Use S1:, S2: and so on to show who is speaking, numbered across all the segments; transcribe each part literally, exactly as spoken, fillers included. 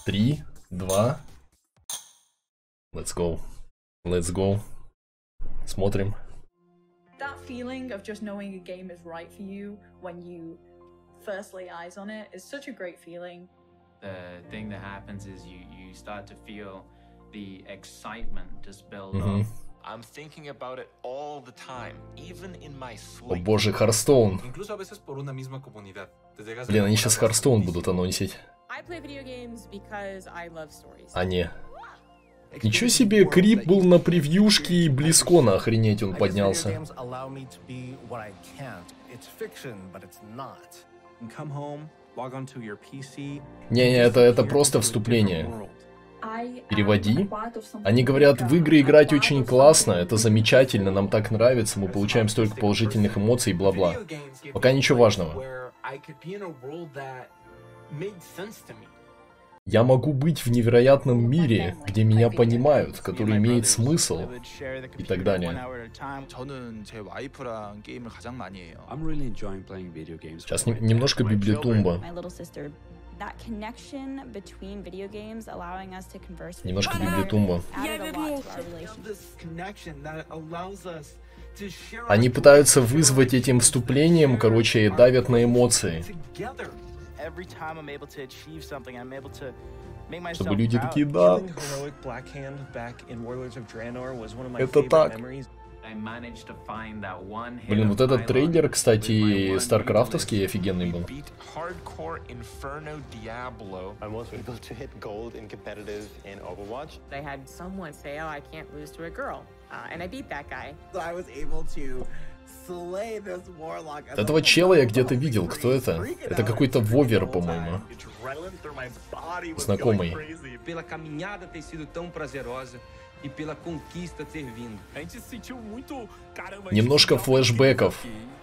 S1: Три, два. Let's go. Let's go. Смотрим.
S2: That feeling of just knowing a game is right for you when you first lay eyes on it is such a great feeling.
S3: The thing that happens is you you start to feel the excitement just build
S1: Mm-hmm.
S3: up.
S4: I'm thinking about it all the time, even in my sleep.
S1: О боже, Hearthstone.
S5: Incluso a veces por una misma comunidad.
S1: Блин, они сейчас Hearthstone будут анонсить. А не. Ничего себе, Крип был на превьюшке и Близкона, охренеть, он поднялся. Не-не, это, это просто вступление. Переводи. Они говорят, в игры играть очень классно, это замечательно, нам так нравится, мы получаем столько положительных эмоций и бла-бла. Пока ничего важного. Я могу быть в невероятном мире, где меня понимают, который имеет смысл и так далее. Сейчас не, немножко библиотумба. Немножко библиотумба. Они пытаются вызвать этим вступлением, короче, давят на эмоции. Чтобы люди такие, да, это так. Блин, вот этот трейлер, кстати, старкрафтовский офигенный был. Этого чела я где-то видел. Кто это? Это какой-то вовер, по-моему. Знакомый. Немножко флешбеков.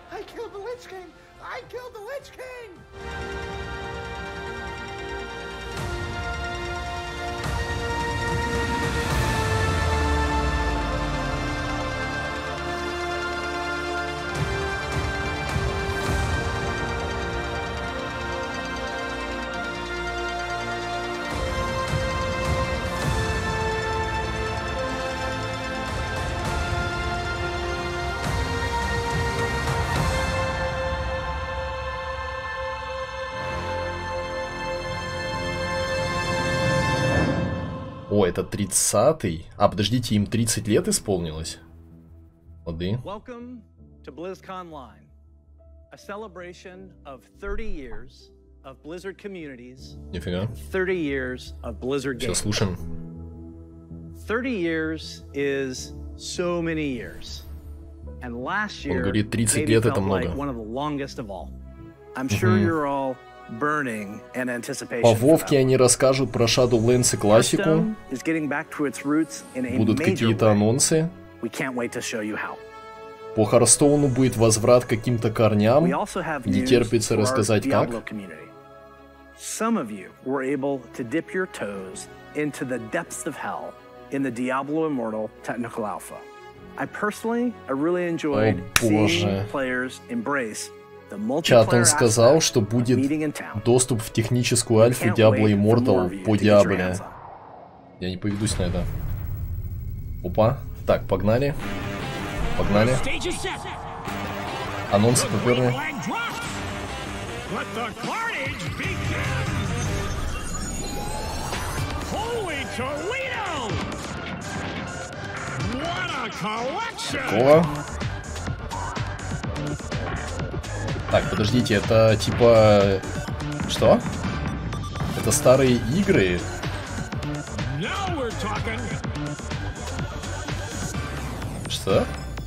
S1: О, это тридцатый. А, подождите, им тридцать лет исполнилось? Лады. Нифига. Сейчас слушаем. Он говорит, тридцать лет это много. Угу. По Вовке они расскажут про Shadowlands и классику. Будут какие-то анонсы. По Харстоуну будет возврат к каким-то корням. Не терпится рассказать как. О боже. Чат, он сказал, что будет доступ в техническую альфу Diablo Immortal по Diablo. Я не поведусь на это. Опа. Так, погнали. Погнали. Анонсы поперли. Какого? Так, подождите, это типа... Что? Это старые игры? Что?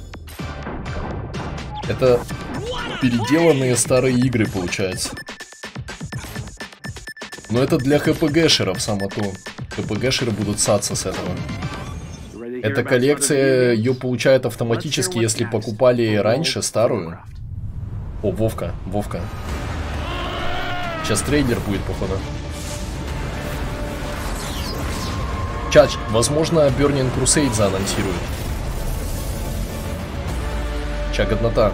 S1: Это переделанные старые игры, получается. Но это для ХПГшеров само то. ХПГшеры будут ссаться с этого. Эта коллекция, ее получают автоматически, если покупали раньше старую. О, Вовка, Вовка. Сейчас трейлер будет, походу. Чач, возможно, Burning Crusade заанонсирует. Ча, годнота.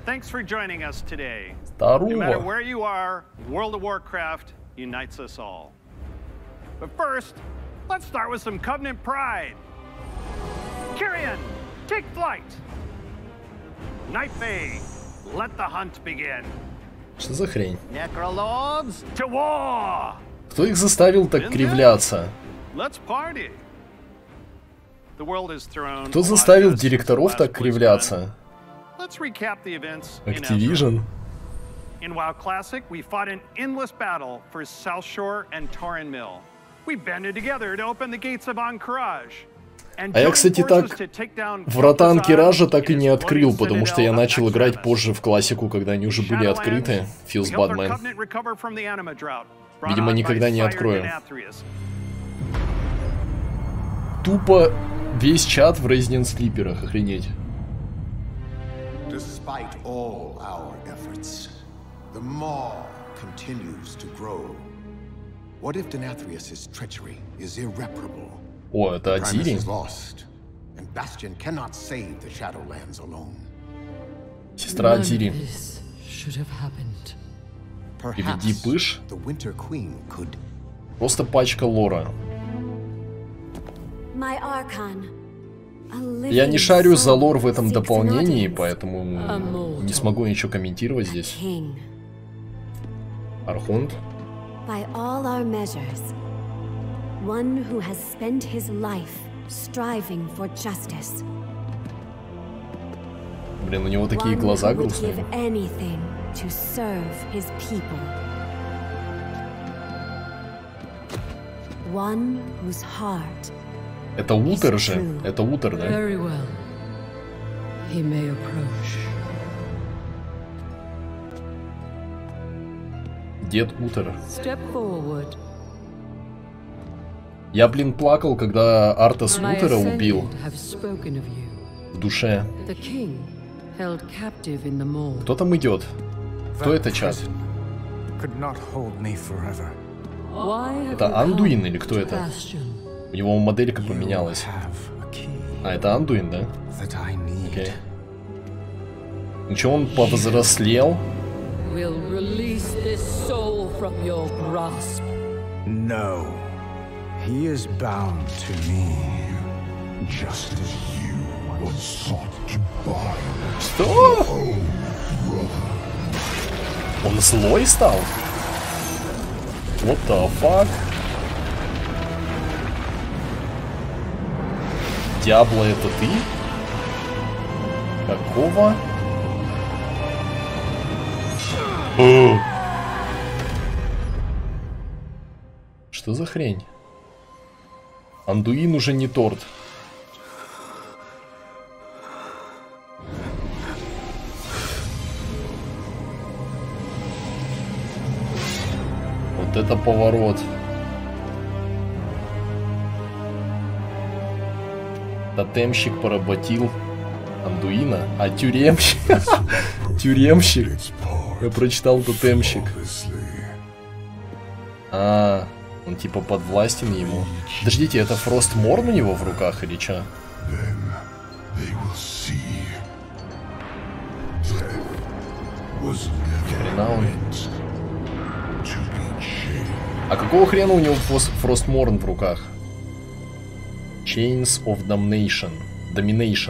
S6: Thanks for joining us today.
S1: Здорово.
S6: No matter where you are, World of Warcraft unites us all. But first, let's start with some Covenant pride. Kyrian, take flight. Night Fae, let the hunt begin.
S1: Что за хрень?
S6: Necrolords, to war.
S1: Кто их заставил так кривляться?
S6: Let's party. The world has thrown
S1: Кто заставил директоров так кривляться?
S6: Let's recap the events in
S1: Activision.
S6: In WoW Classic, we fought an endless battle for South Shore and Torren Mill. We banded together to open the gates of Ahn'Qiraj.
S1: А я, кстати, так врата Анкиража так и не открыл, потому что я начал играть позже в классику, когда они уже были открыты. Feels bad, man. Видимо, никогда не открою. Тупо весь чат в Resident Sleeper'ах, охренеть.
S7: Despite all our efforts, the Maw continues to grow. What if Denathrius's treachery is irreparable?
S1: О, это Азири. Сестра Азири. Приведи пыш. Просто пачка лора. Я не шарю за лор в этом дополнении, поэтому не смогу ничего комментировать здесь. Архонт.
S8: One who has spent his life striving for justice.
S1: Блин, у него такие глаза грустные.
S8: Anything to serve his people. One whose heart.
S1: Это Утер же, это Утер, да?
S9: Very well. He may approach.
S1: Дед Утер.
S9: Step forward.
S1: Я, блин, плакал, когда Артас Утера убил. В душе. Кто там идет? Кто это, чат? Это Андуин или кто это? У него моделька поменялась. А, это Андуин, да? Окей. Ну что, он повзрослел?
S10: No. He is bound to me, just as you once sought to bind.
S1: Что? Он злой стал? What the fuck? Диабло, это ты? Какого? О! Что за хрень? Андуин уже не торт. Вот это поворот. Тотемщик поработил Андуина, а тюремщик... Тюремщик. Я прочитал тотемщик. А, он типа подвластен ему. Подождите, это Фростморн у него в руках или чё? Хрена он. А какого хрена у него Фростморн в руках? Chains of Domination. Domination.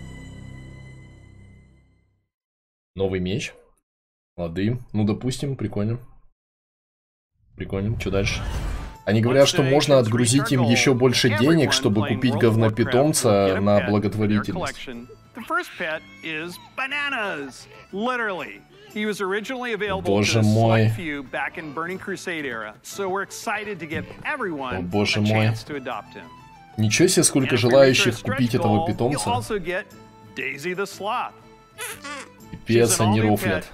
S1: Новый меч. Лады. Ну, допустим, прикольно. Прикольно. Что дальше? Они говорят, что можно отгрузить им еще больше денег, чтобы купить говнопитомца на благотворительность. Боже мой. О, боже мой. Ничего себе, сколько желающих купить этого питомца. Пипец, они рофлят.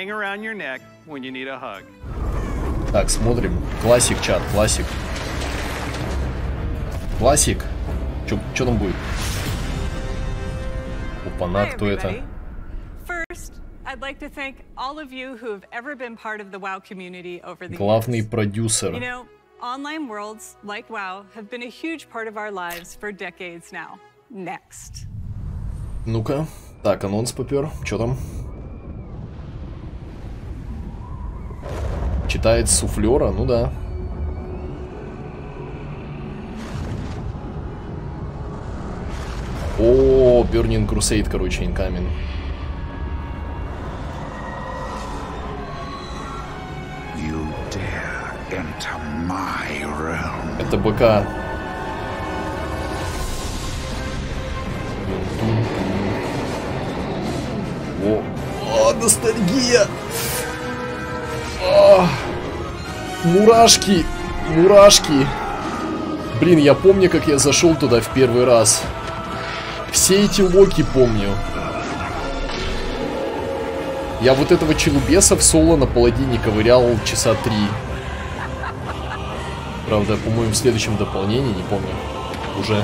S1: Так, смотрим. Классик, чат, классик. Классик. Чё, чё там будет? Опа-на, кто это? Главный продюсер.
S11: Online worlds, like WoW, have been a huge part of our lives for decades now. Next.
S1: Ну-ка. Так, анонс попер. Чё там? Читает с суфлера, ну да. О, Burning Crusade, короче, incoming. Это БК. О, о, ностальгия! О, мурашки! Мурашки! Блин, я помню, как я зашел туда в первый раз. Все эти локи помню. Я вот этого челубеса в соло на паладине ковырял часа три. Правда, по-моему, в следующем дополнении, не помню. Уже.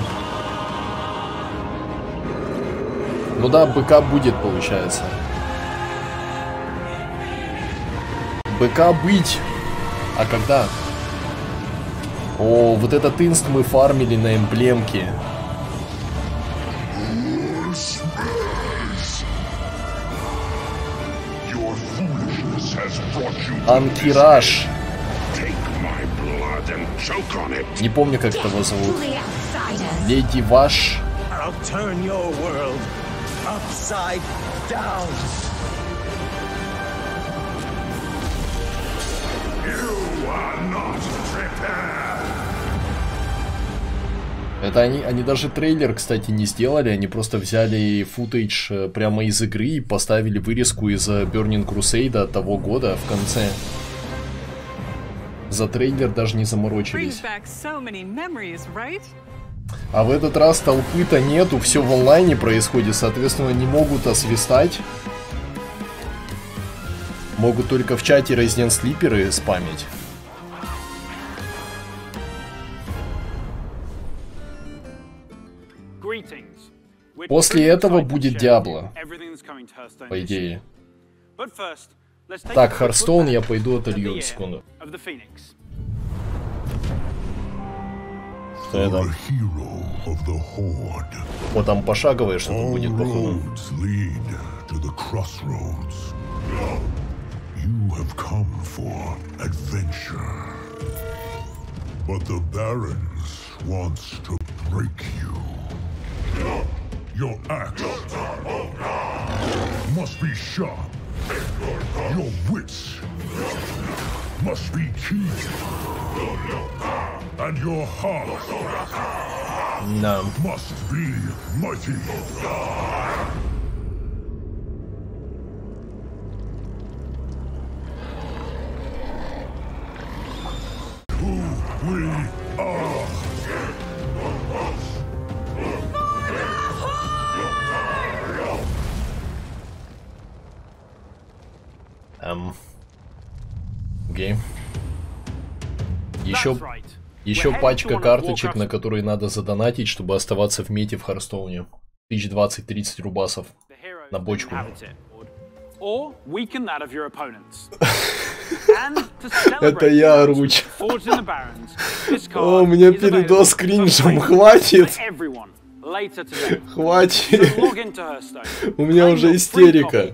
S1: Ну да, БК будет, получается. БК быть. А когда? О, вот этот инст мы фармили на эмблемке. Анкираж. Не помню, как его зовут. Леди Ваш. Это они, они даже трейлер, кстати, не сделали, они просто взяли футейдж прямо из игры и поставили вырезку из Burning Crusade того года в конце. За трейлер даже не заморочились. А в этот раз толпы-то нету, все в онлайне происходит, соответственно, не могут освистать. Могут только в чате Resident Sleeper спамить. После этого будет Диабло, по идее. Так, Hearthstone я пойду отолью, секунду. Что это? Вот там пошаговое что-то будет, походу.
S10: Your axe must be sharp. Your wits must be keen. And your heart
S1: no.
S10: must be mighty. Who we are.
S1: Эм. Окей. Еще, еще пачка карточек, на которые надо задонатить, чтобы оставаться в мете в Харстоуне. Тысяч двадцать-тридцать рубасов на бочку. Это я, Руч. О, мне передос кринжем, хватит. Хватит. У меня уже истерика.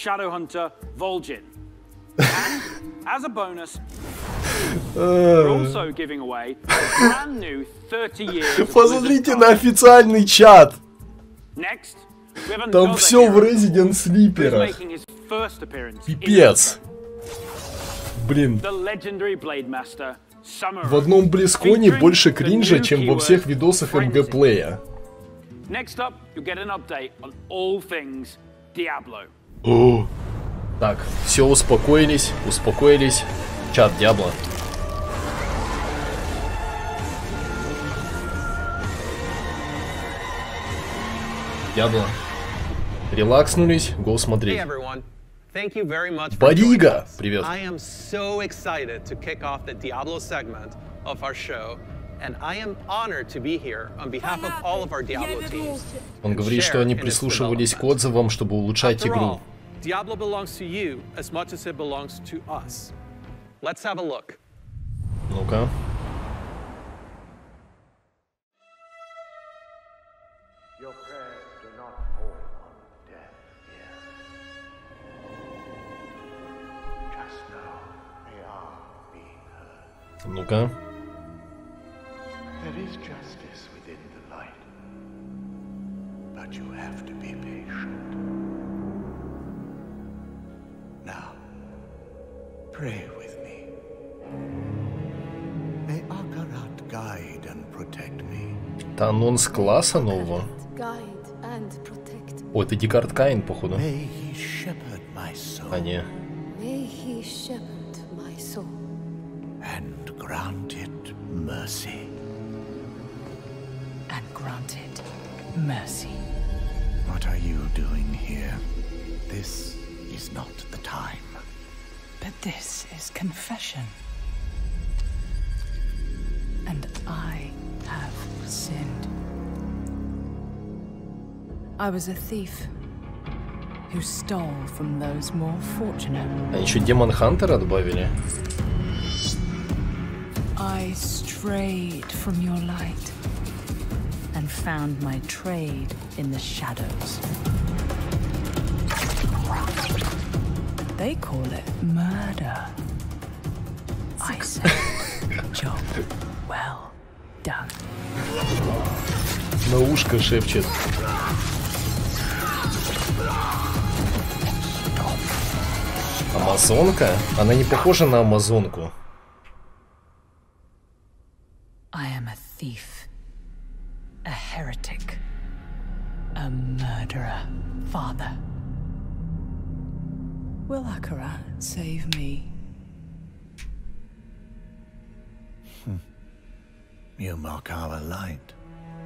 S1: Посмотрите на официальный чат. Там все в Resident Sleeper. Пипец. Блин. В одном Близконе больше кринжа, чем во всех видосах эм джи плея. О. Так, все, успокоились, успокоились. Чат Диабло. Диабло. Релакснулись, го смотреть. Борига, привет. Он говорит, что они прислушивались к отзывам, чтобы улучшать игру.
S12: Diablo belongs to you as much as it belongs to us. Let's have a look.
S1: Ну-ка.
S13: Your prayers do not fall on deaf ears. Just know they are
S1: Ну-ка.
S13: There is justice within the light, but you have to be patient. Now, pray with me. May Akarat guide and protect me.
S1: Это анонс класса нового. О, это Декарт Каин, походу.
S13: May he shepherd my soul.
S1: А не.
S8: May he shepherd my soul.
S13: And grant it mercy.
S14: And grant it mercy.
S13: What are you doing here? This is not the time.
S14: But this is confession. And I have sinned. I was a thief who stole from those more fortunate.
S1: А еще Демон Хантера добавили.
S14: I strayed from your light and found my trade in the shadows. They call it murder. I say, job well done.
S1: На ушко шепчет. Амазонка? Она не похожа на амазонку.
S14: I am a thief, a heretic, a murderer, father. Will Akarat save me?
S13: You mock our light.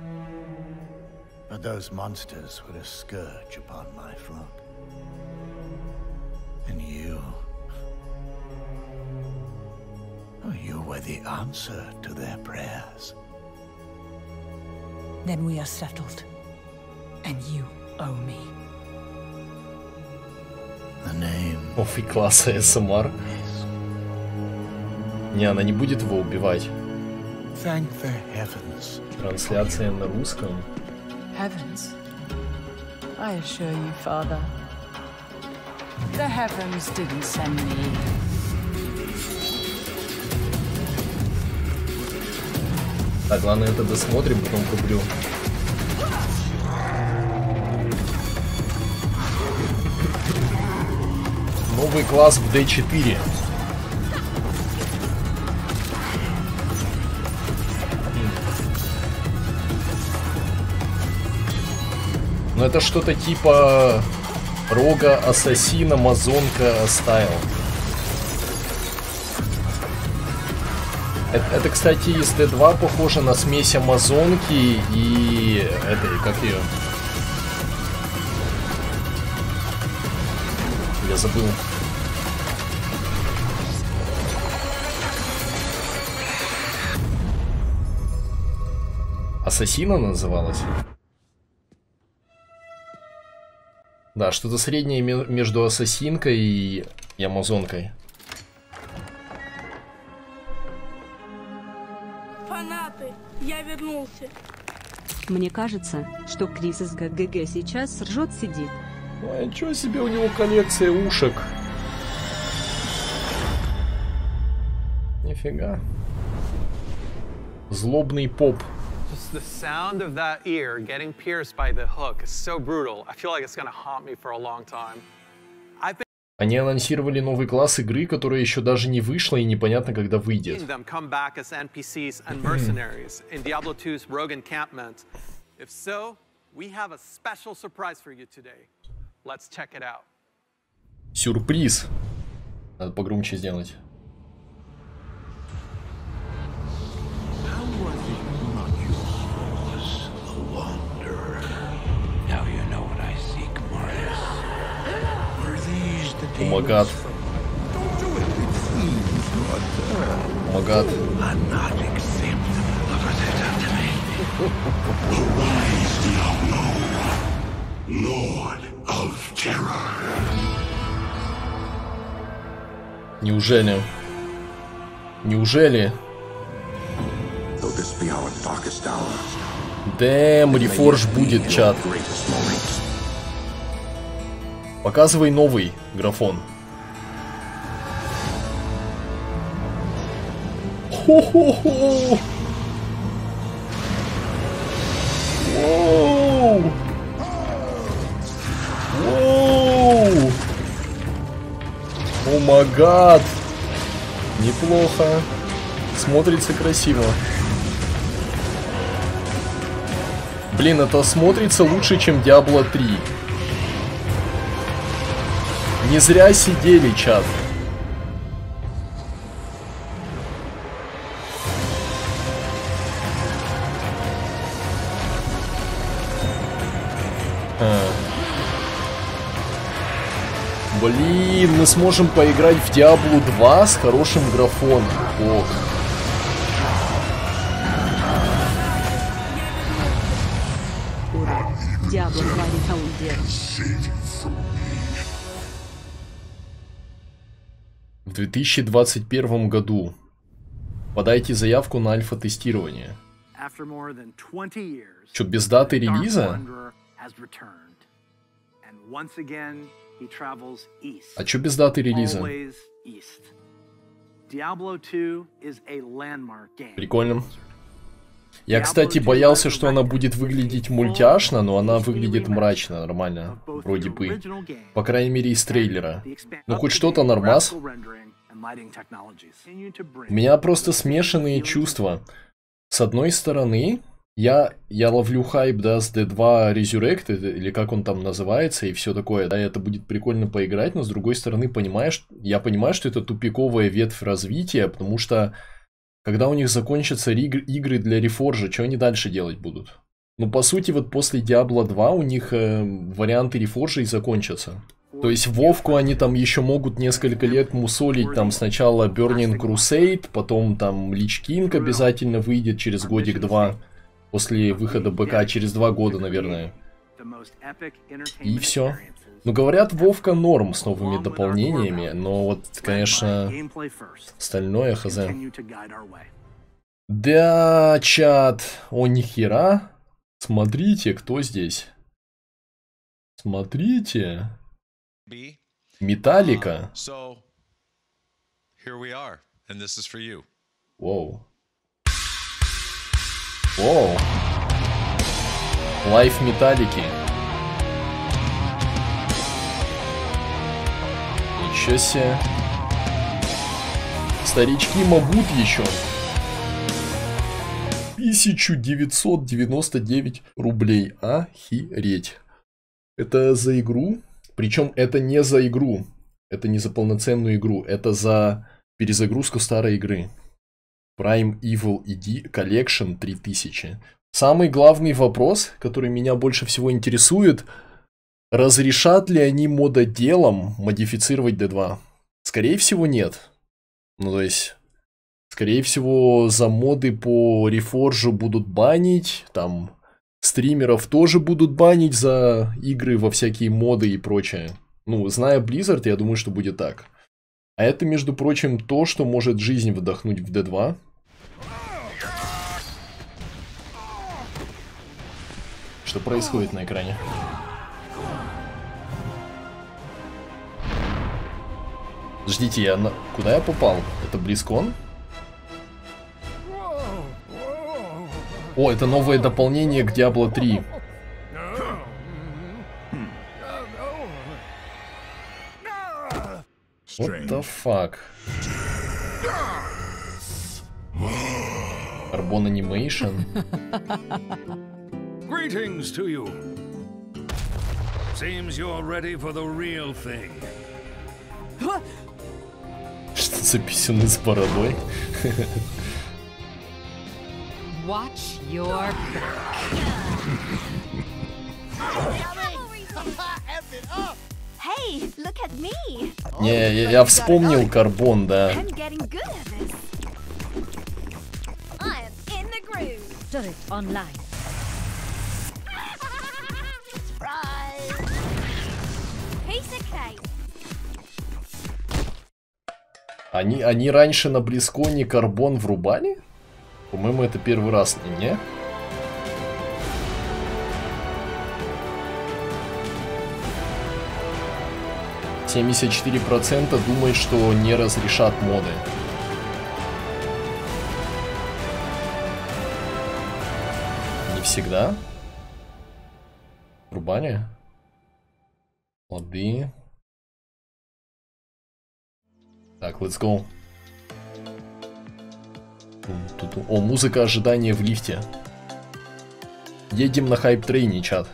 S13: But those monsters were a scourge upon my flock. And you... Oh, you were the answer to their prayers.
S14: Then we are settled. And you owe me.
S13: The name...
S1: Оф, и класса эс эм ар. Не, она не будет его убивать.
S13: Thank the heavens.
S1: Трансляция на русском.
S14: Heavens? I assure you, Father, the heavens didn't send me.
S1: Так, ладно, это досмотрим, потом куплю. Новый класс в дэ четыре. Но это что-то типа рога ассасина, мазонка стайл. Это, это, кстати, из дэ два похоже на смесь амазонки и этой, как ее? Я забыл. Ассасина называлась? Да, что-то среднее между ассасинкой и, и амазонкой.
S15: Фанаты, я вернулся.
S16: Мне кажется, что Крис из гэ гэ гэ сейчас ржет сидит.
S1: Ой, ничего себе, у него коллекция ушек. Нифига. Злобный поп.
S12: Just the sound of that ear getting pierced by the hook is so brutal. I feel like it's gonna haunt me for a long time. I've been
S1: Они анонсировали новый класс игры, которая еще даже не вышла и непонятно, когда выйдет.
S12: seeing them come back as эн пи сис and mercenaries in Diablo two's Rogue Encampment. If so, we have a special surprise for you today. Let's check it out.
S1: Сюрприз. Надо погромче сделать. Помогат. Помогат. Неужели? Неужели? Дэм, рефорж будет, чат. Показывай новый графон. Хо-хо-хо! Воу! Воу! О май гад! Неплохо. Смотрится красиво. Блин, это смотрится лучше, чем Диабло три. Не зря сидели, чат. А. Блин, мы сможем поиграть в Диабло два с хорошим графоном. Ох.
S16: Диабло два рекаунтер.
S1: В две тысячи двадцать первом году подайте заявку на альфа-тестирование. Чё, без даты релиза? А чё без даты релиза? Прикольно. Я, кстати, боялся, что она будет выглядеть мультяшно, но она выглядит мрачно, нормально, вроде бы. По крайней мере, из трейлера. Ну, хоть что-то нормас. У меня просто смешанные чувства. С одной стороны, я, я ловлю хайп, да, с ди два Resurrected, или как он там называется, и все такое, да, это будет прикольно поиграть, но с другой стороны, понимаешь, я понимаю, что это тупиковая ветвь развития, потому что когда у них закончатся игры, игры для Reforge, что они дальше делать будут? Ну, по сути, вот после Diablo два у них э, варианты Reforge и закончатся. То есть Вовку они там еще могут несколько лет мусолить, там сначала Burning Crusade, потом там Lich King обязательно выйдет через годик-два, после выхода БК, через два года, наверное. И все. Ну, говорят, Вовка норм с новыми дополнениями, но вот, конечно, остальное хз. Да, чат, о нихера. Смотрите, кто здесь. Смотрите. Металлика. Воу. Воу. Лайф Металлики. Ничего себе. Старички могут еще. тысяча девятьсот девяносто девять рублей. Охереть. Это за игру? Причем это не за игру. Это не за полноценную игру. Это за перезагрузку старой игры. Prime Evil и ди Collection три тысячи. Самый главный вопрос, который меня больше всего интересует. Разрешат ли они мододелам модифицировать ди два? Скорее всего, нет. Ну, то есть, скорее всего, за моды по Reforge будут банить. Там, стримеров тоже будут банить за игры во всякие моды и прочее. Ну, зная Blizzard, я думаю, что будет так. А это, между прочим, то, что может жизнь вдохнуть в ди два. Что происходит на экране? Ждите, я на... Куда я попал? Это BlizzCon? О, это новое дополнение к Diablo три. What the fuck? Carbon Animation.
S17: Greetings to you. Seems you're ready for the real thing.
S1: Что за писюны с бородой?
S14: Watch your
S8: Hey, look at me.
S1: Не, я, я вспомнил Карбон, да.
S8: I'm getting good at this. I am in the groove.
S16: Turret online.
S8: Surprise. Piece of cake.
S1: Они, они раньше на BlizzCon'е Карбон врубали? По-моему, это первый раз, не? семьдесят четыре процента думает, что не разрешат моды. всегда. Рубани. Лады. Так, let's go. О, музыка ожидания в лифте. Едем на хайп-трейне, чат.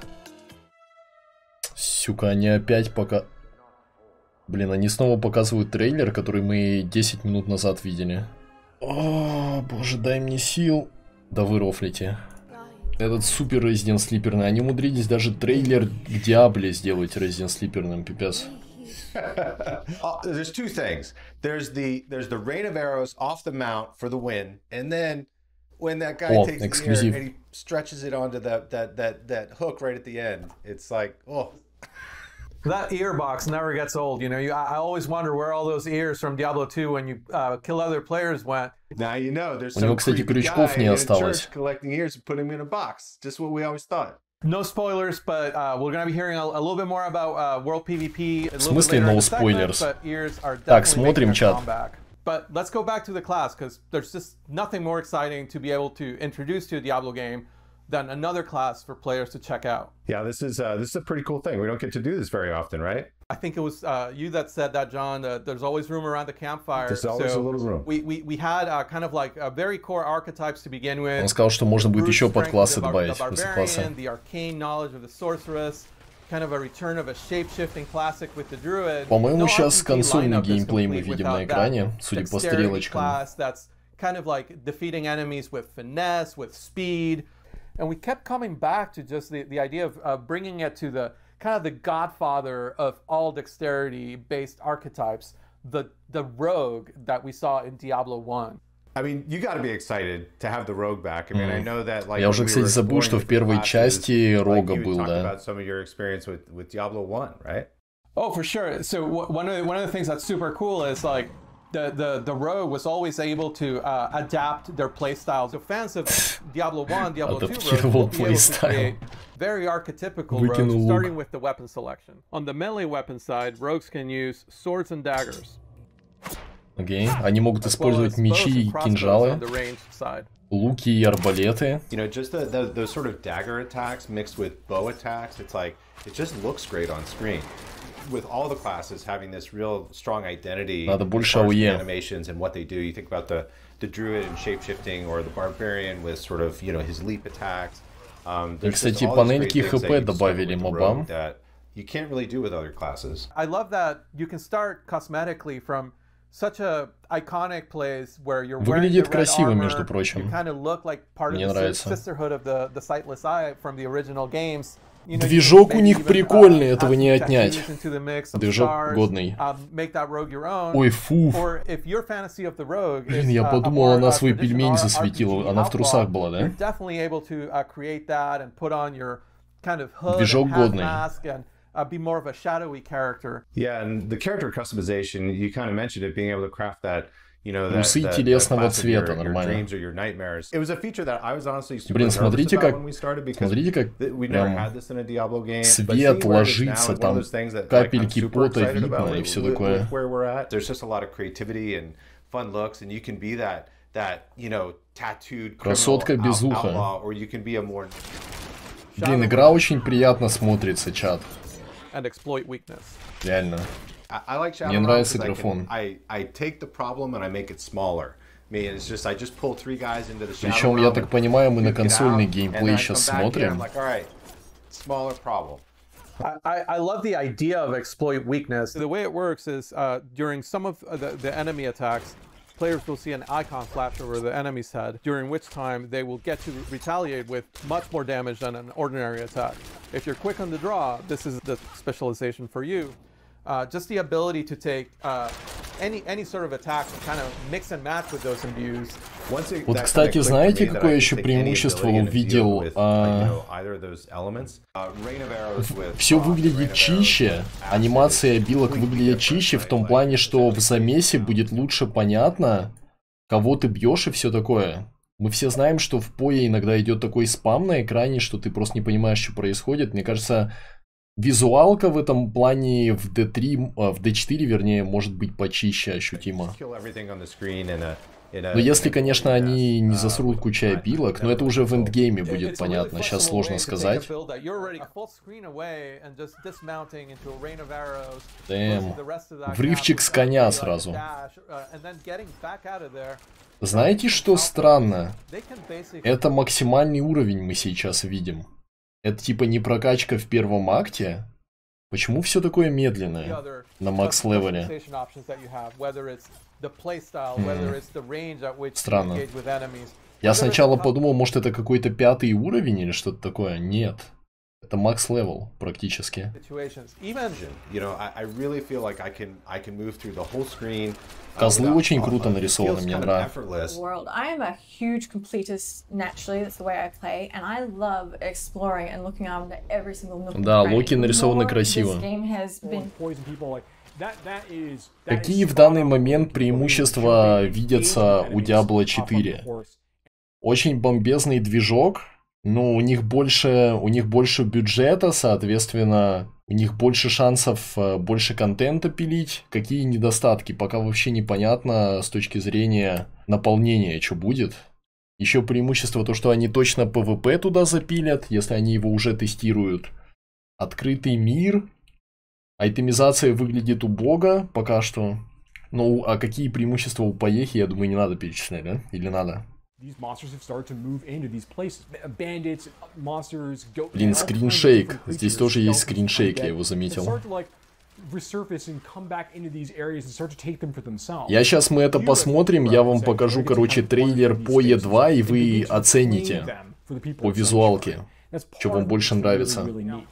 S1: Сука, они опять пока... Блин, они снова показывают трейлер, который мы десять минут назад видели. О, боже, дай мне сил. Да вы рофлите. Этот супер Resident Sleeperный. Они умудрились даже трейлер к Диабле сделать Resident Sleeperным, пипец.
S18: uh, there's two things. There's the there's the rain of arrows off the mount for the win, and then when that guy
S1: oh,
S18: takes
S1: exclusive.
S18: the air and he stretches it onto that that that that hook right at the end, it's like oh.
S12: That ear box never gets old. You know, you, I, I always wonder where all those ears from Diablo two when you uh, kill other players went.
S18: Now you know there's
S1: У него, кстати, крючков не осталось.
S18: Collecting ears and putting them in a box. Just what we always thought.
S12: No spoilers, but uh, we're going to be hearing a, a little bit more about uh, World PvP.
S1: В смысле no spoilers? Так, смотрим чат.
S12: But let's go back to the class, because there's just nothing more exciting to be able to introduce to a Diablo game than another class for players to check out.
S18: Yeah, this is uh, this is a pretty cool thing. We don't get to do this very often, right?
S12: I think it was uh, you that said that, John. Uh, there's always room around the campfire.
S18: There's always
S12: so
S18: a little room.
S12: We we we had uh, kind of like uh, very core archetypes to begin with.
S1: Он сказал, что можно будет еще подклассы добавить после класса.
S12: The arcane knowledge of the sorceress, kind of a return of a shape-shifting classic with the druid.
S1: По-моему, сейчас консольный геймплей мы видим на экране, судя по стрелочкам.
S12: That's kind of like defeating enemies with finesse, with speed, and we kept coming back to just the the idea of uh, bringing it to the kind of the godfather of all dexterity-based archetypes, the the rogue that we saw in Diablo one.
S18: I mean, you got to be excited to have the rogue back. I mean, I know that like.
S1: Я уже, кстати, забыл, что в первой части рога был, да.
S18: About some of your experience with with Diablo one, right?
S12: Oh, for sure. So one of the, one of the things that's super cool is like the the the rogue was always able to uh, adapt their playstyles. So fans of Diablo one, Diablo two rogues will be able to create very archetypical rogues, starting with the weapon selection. On the melee weapon side, rogues can use swords and daggers.
S1: Окей, okay. Они могут использовать мечи и кинжалы, луки и арбалеты.
S18: You know, just the, the, those sort of dagger attacks mixed with bow attacks, it's like, it just looks great on screen. With all the classes having this real strong identity,
S1: Надо больше АОЕ.
S18: Animations and what they do. You think about the, the druid and shapeshifting, or the barbarian with sort of, you know, his leap attacks. Um,
S1: и, кстати, панельки ХП добавили мобам.
S18: You can't really do with other classes.
S12: I love that you can start cosmetically from such a iconic place where you're
S1: Выглядит красиво,
S12: armor,
S1: между прочим.
S12: you kind of look like part
S1: Мне
S12: of the
S1: нравится.
S12: sisterhood of the, the sightless eye from the original games. You know,
S1: Движок
S12: you
S1: у них
S12: even,
S1: прикольный,
S12: uh,
S1: этого не отнять.
S12: Mix,
S1: Движок
S12: stars,
S1: годный.
S12: uh, make that rogue your own.
S1: Ой, фу.
S12: Or if your fantasy of the rogue
S1: Блин,
S12: is,
S1: я
S12: uh,
S1: подумал,
S12: more,
S1: она
S12: uh,
S1: свой пельмень
S12: R-
S1: засветила.
S12: R P G
S1: Она в трусах
S12: outlaw,
S1: была, да?
S12: You're definitely able to uh, create that and put on your kind of hood
S1: Движок
S12: and
S1: годный.
S12: mask and uh, be more of a shadowy character.
S18: Yeah, and the character customization, you kind of mentioned it, being able to craft that, you know, that,
S1: Усы
S18: that,
S1: телесного
S18: that
S1: цвета,
S18: your,
S1: нормально.
S18: your dreams or your nightmares. It was a feature that I was honestly super
S1: Блин,
S18: nervous
S1: смотрите,
S18: about
S1: как,
S18: when we started, because
S1: смотрите, как
S18: we never
S1: прям
S18: had this in a Diablo game.
S1: цвет ложится, там капельки пота видно и все такое.
S18: Where we're at, there's just a lot of creativity and fun looks, and you can be that that you know tattooed
S1: Красотка без уха.
S18: outlaw, or you can be a more.
S1: Блин, игра очень приятно смотрится, чат.
S12: And exploit weakness.
S1: Реально.
S18: I like
S1: Мне нравится графон.
S18: I, I take the problem and I make it smaller. I mean, it's just I just pull three guys into the shadow.
S1: Причем, я так понимаю, мы на консольный геймплей сейчас смотрим.
S18: Like, all right, smaller problem.
S12: I, I love the idea of exploit weakness. The way it works is uh, during some of the, the enemy attacks, players will see an icon flash over the enemy's head, during which time they will get to retaliate with much more damage than an ordinary attack. If you're quick on the draw, this is the specialization for you. Uh, just the ability to take uh, any any sort of attack and kind of mix and match with those imbues.
S1: Вот, кстати, знаете, какое еще преимущество увидел? А... Все выглядит чище, анимация обилок выглядит чище в том плане, что в замесе будет лучше понятно, кого ты бьешь и все такое. Мы все знаем, что в пое иногда идет такой спам на экране, что ты просто не понимаешь, что происходит. Мне кажется, визуалка в этом плане в ди три, в ди четыре, вернее, может быть почище ощутимо. Но если, конечно, они не засрут кучу опилок, но это уже в эндгейме будет понятно, сейчас сложно сказать. Дэм. Врывчик с коня сразу. Знаете, что странно? Это максимальный уровень мы сейчас видим. Это типа не прокачка в первом акте. Почему все такое медленное на макс-левеле? Странно. Я сначала подумал, может это какой-то пятый уровень или что-то такое. Нет. Это макс-левел практически. Козлы очень круто нарисованы, мне нравится. Да, Локи нарисованы красиво. Какие в данный момент преимущества видятся у Диабло четыре? Очень бомбезный движок. Ну, у них больше, у них больше бюджета, соответственно, у них больше шансов, больше контента пилить. Какие недостатки, пока вообще непонятно с точки зрения наполнения, что будет. Еще преимущество то, что они точно пэ вэ пэ туда запилят, если они его уже тестируют. Открытый мир. Айтемизация выглядит убого пока что. Ну, а какие преимущества у Поехи, я думаю, не надо перечислять, да? Или надо? Блин, скриншейк. Здесь тоже есть скриншейк, я его заметил. Я сейчас мы это посмотрим, я вам покажу, короче, трейлер по и два, и вы оцените по визуалке, что вам больше нравится.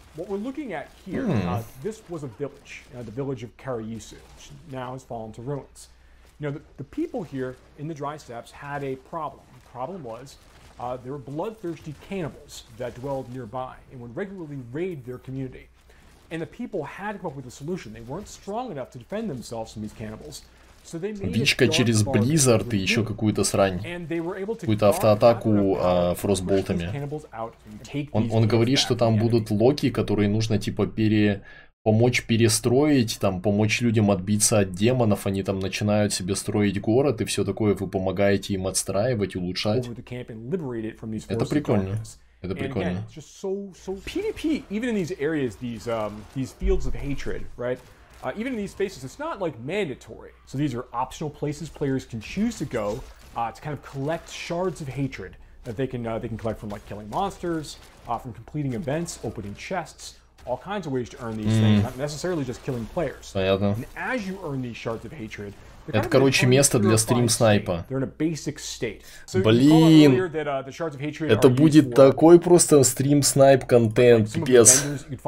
S19: Problem was, uh, there were bloodthirsty cannibals that dwelled nearby and would regularly raid their community. And the people had to come up with a solution. They weren't strong enough to defend themselves from these cannibals. So they made
S1: Бичка через Blizzard и еще какую-то срань. Какую-то автоатаку а, фростболтами. Он, он говорит, что там будут локи, которые нужно типа пере... помочь перестроить, там, помочь людям отбиться от демонов, они там начинают себе строить город и все такое, вы помогаете им отстраивать, улучшать. Это прикольно. Это прикольно.
S19: PvP, even in these areas, these um, these fields of hatred, right? Uh, even in these spaces, it's not like mandatory. So these are optional places players can choose to go uh, to kind of collect shards of hatred that they can uh, they can collect from like killing monsters, uh, from completing events, opening chests. All kinds of ways to earn these mm. things, not necessarily just killing players.
S1: Понятно.
S19: And as you earn these shards of hatred,
S1: это, короче, место для стрим-снайпа.
S19: So
S1: Блин,
S19: that, uh, the
S1: это будет такой просто стрим-снайп-контент, пипец.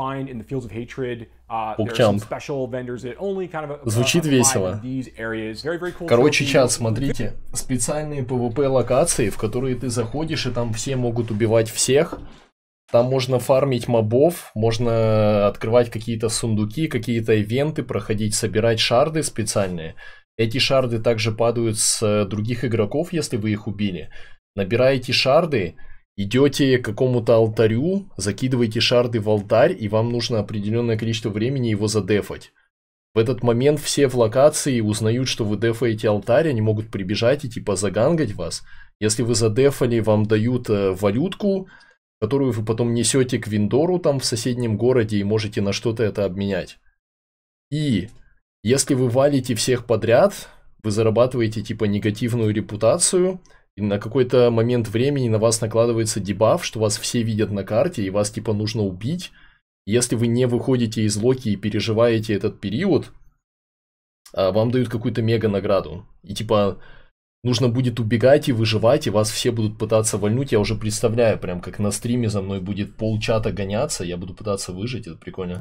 S1: Покчамп. Звучит весело. Короче, чат, смотрите. Специальные пэ вэ пэ-локации, в которые ты заходишь, и там все могут убивать всех. Там можно фармить мобов, можно открывать какие-то сундуки, какие-то ивенты, проходить, собирать шарды специальные. Эти шарды также падают с других игроков, если вы их убили. Набираете шарды, идете к какому-то алтарю, закидываете шарды в алтарь, и вам нужно определенное количество времени его задефать. В этот момент все в локации узнают, что вы дефаете алтарь, они могут прибежать и типа загангать вас. Если вы задефали, вам дают валютку, которую вы потом несете к виндору там в соседнем городе и можете на что-то это обменять. И если вы валите всех подряд, вы зарабатываете типа негативную репутацию, и на какой-то момент времени на вас накладывается дебаф, что вас все видят на карте и вас типа нужно убить. Если вы не выходите из локи и переживаете этот период, вам дают какую-то мега награду. И типа... нужно будет убегать и выживать, и вас все будут пытаться вальнуть. Я уже представляю, прям как на стриме за мной будет полчата гоняться, я буду пытаться выжить, это прикольно.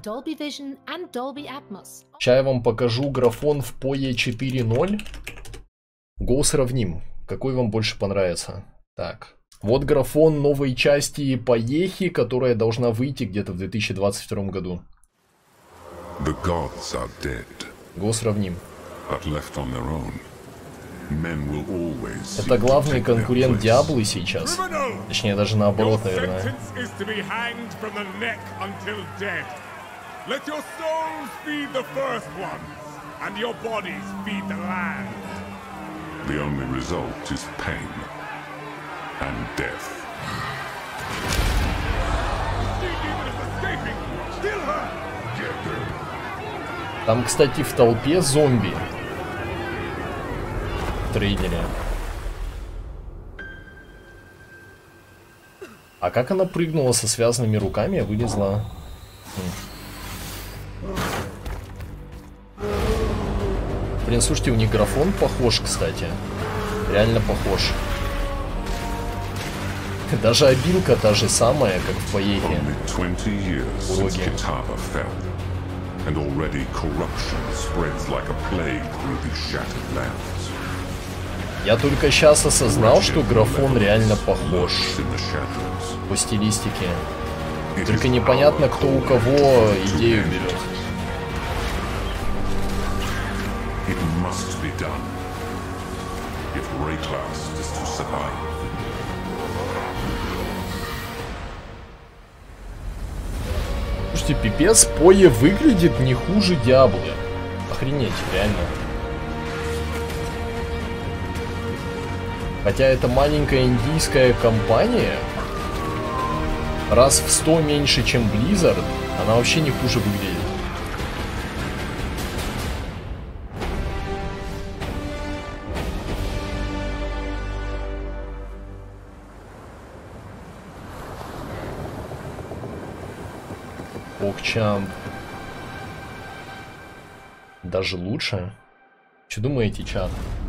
S1: Сейчас я вам покажу графон в пэ о и четыре ноль. Го сравним. Какой вам больше понравится? Так. Вот графон новой части Поехи, которая должна выйти где-то в две тысячи двадцать втором году. Го сравним. Это главный конкурент Диаблы сейчас. Точнее, даже наоборот, наверное.
S10: The only result is pain and death.
S1: Там, кстати, в толпе зомби. В трейлере. А как она прыгнула со связанными руками, а вылезла? Блин, слушайте, у них графон похож, кстати. Реально похож. Даже обилка та же самая, как в Поехе. Уроги.
S10: And already corruption spreads like a plague through these shattered lands.
S1: Я только сейчас осознал, что графон реально похож по стилистике. Только непонятно, кто у кого идею берет.
S10: It must be done if Rayclass is to survive.
S1: Слушайте, пипец, Пое выглядит не хуже Диаблы. Охренеть, реально. Хотя это маленькая индийская компания, раз в сто меньше, чем Blizzard, она вообще не хуже выглядит. Окчамп. Даже лучше? Что думаете, чат?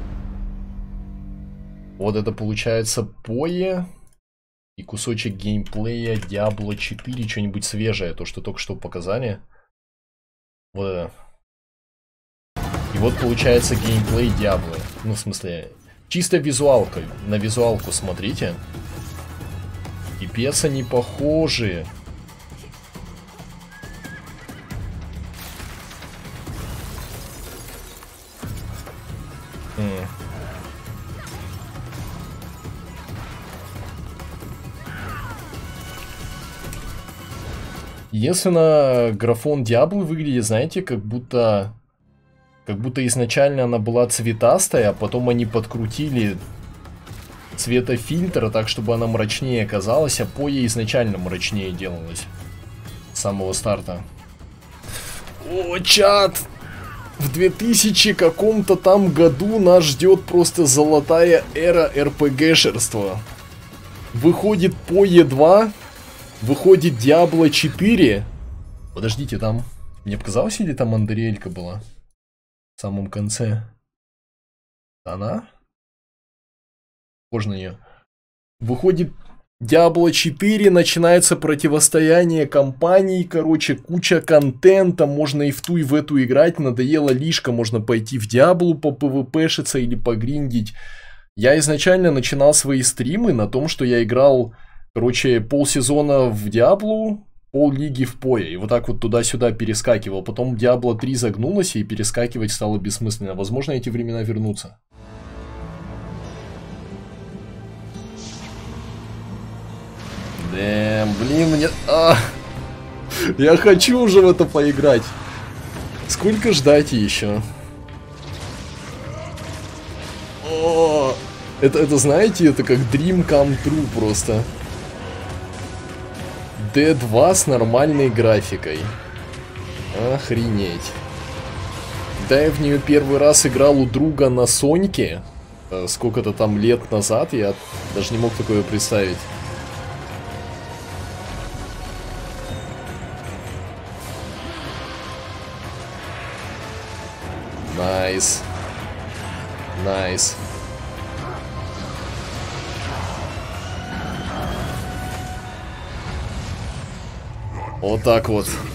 S1: Вот это получается Пое и кусочек геймплея Диабло четыре, что-нибудь свежее, то, что только что показали. Вот это. И вот получается геймплей Диабло. Ну, в смысле, чисто визуалка. На визуалку смотрите. Пипец, они похожи. Mm. Единственное, графон Диаблы выглядит, знаете, как будто как будто изначально она была цветастая, а потом они подкрутили цветофильтр так, чтобы она мрачнее казалась, а Пое изначально мрачнее делалась с самого старта. О, чат! В две тысячи каком-то там году нас ждет просто золотая эра эр пэ гэ-шерства. Выходит Пое два, выходит Диабло четыре. Подождите, там... Мне показалось, или там Андриэлька была? В самом конце. Она? Похоже на нее. Выходит Диабло четыре, начинается противостояние компаний, короче, куча контента, можно и в ту, и в эту играть, надоело лишка, можно пойти в Диаблу по пэ вэ пэ-шиться или погриндить. Я изначально начинал свои стримы на том, что я играл, короче, полсезона в Диаблу, пол-лиги в Пое, и вот так вот туда-сюда перескакивал. Потом Диабло три загнулась, и перескакивать стало бессмысленно. Возможно, эти времена вернутся. Дэм, блин, мне... А! Я хочу уже в это поиграть. Сколько ждать еще? О! Это, это, знаете, это как Dream Come True просто. дэ два с нормальной графикой. Охренеть. Когда я в нее первый раз играл у друга на Соньке, сколько-то там лет назад, я даже не мог такое представить. Найс. Найс. Вот так вот.